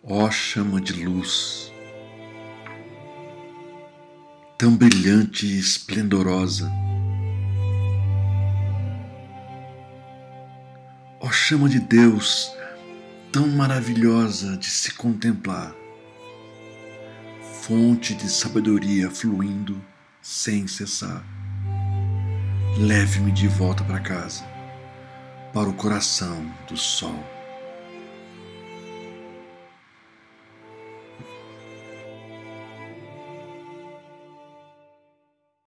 Ó chama de luz, tão brilhante e esplendorosa. Ó chama de Deus, tão maravilhosa de se contemplar. Fonte de sabedoria fluindo sem cessar. Leve-me de volta para casa, para o coração do sol.